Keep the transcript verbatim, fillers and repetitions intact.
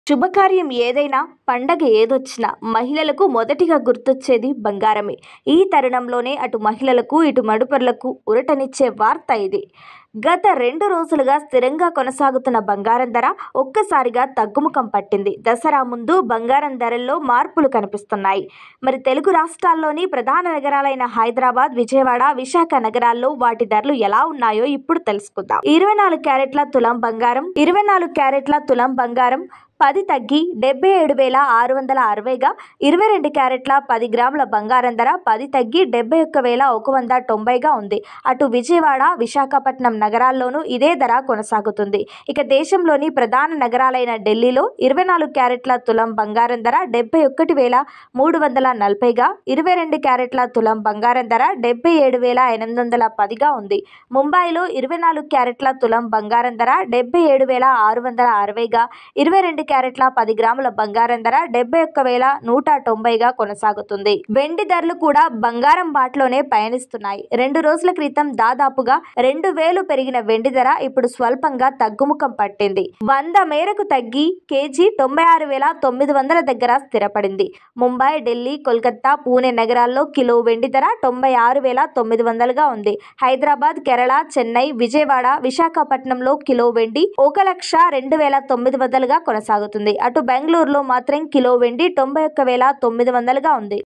శుభకార్యం ఏదైనా, పండగ ఏదొచ్చినా మహిళలకు మొదటిగా గుర్తొచ్చేది బంగారమే. ఈ తరుణంలోనే అటు మహిళలకు, ఇటు మదుపర్లకు ఊరటనిచ్చే వార్త ఇది. గత రెండు రోజులుగా స్థిరంగా కొనసాగుతున్న బంగారం ధర ఒక్కసారిగా తగ్గుముఖం పట్టింది. దసరా ముందు బంగారం ధరల్లో మార్పులు కనిపిస్తున్నాయి. మరి తెలుగు రాష్ట్రాల్లోని ప్రధాన నగరాలైన హైదరాబాద్, విజయవాడ, విశాఖ నగరాల్లో వాటి ధరలు ఎలా ఉన్నాయో ఇప్పుడు తెలుసుకుందాం. ఇరవై నాలుగు క్యారెట్ల తులం బంగారం ఇరవై నాలుగు క్యారెట్ల తులం బంగారం పది తగ్గి డెబ్బై ఏడు వేల ఆరు వందల అరవైగా, ఇరవై రెండు క్యారెట్ల పది గ్రాముల బంగారం ధర పది తగ్గి డెబ్బై ఒక్క వేల ఒక వంద తొంభైగా ఉంది. అటు విజయవాడ, విశాఖపట్నం నగరాల్లోనూ ఇదే ధర కొనసాగుతుంది. ఇక దేశంలోని ప్రధాన నగరాలైన ఢిల్లీలో ఇరవై నాలుగు క్యారెట్ల తులం బంగారం ధర డెబ్బై ఒకటి వేల మూడు వందల నలభైగా, ఇరవై రెండు క్యారెట్ల తులం బంగారం ధర డెబ్బై ఏడు వేల ఎనిమిది వందల పదిగా ఉంది. ముంబైలో ఇరవై నాలుగు క్యారెట్ల తులం బంగారం ధర డెబ్బై ఏడు వేల ఆరు వందల అరవైగా, ఇరవై రెండు క్యారెట్ల పది గ్రాముల బంగారం ధర డెబ్బై ఒక్క వేల నూట తొంభైగా కొనసాగుతుంది. వెండి ధరలు కూడా బంగారం బాటలోనే పయనిస్తున్నాయి. రెండు రోజుల క్రితం దాదాపుగా రెండు వేలు పెరిగిన వెండి ధర ఇప్పుడు స్వల్పంగా తగ్గుముఖం పట్టింది. వంద మేరకు తగ్గి కేజీ తొంభై ఆరు వేల తొమ్మిది వందల దగ్గర స్థిరపడింది. ముంబై, ఢిల్లీ, కోల్కతా, పూణె నగరాల్లో కిలో వెండి ధర తొంభై ఆరు వేల తొమ్మిది వందలుగా ఉంది. హైదరాబాద్, కేరళ, చెన్నై, విజయవాడ, విశాఖపట్నంలో కిలో వెండి ఒక లక్ష రెండు వేల తొమ్మిది వందలుగా కొనసాగుతుంది. అటు బెంగళూరులో మాత్రం కిలో వెండి తొంభై ఒక్క వేల తొమ్మిది వందలుగా ఉంది.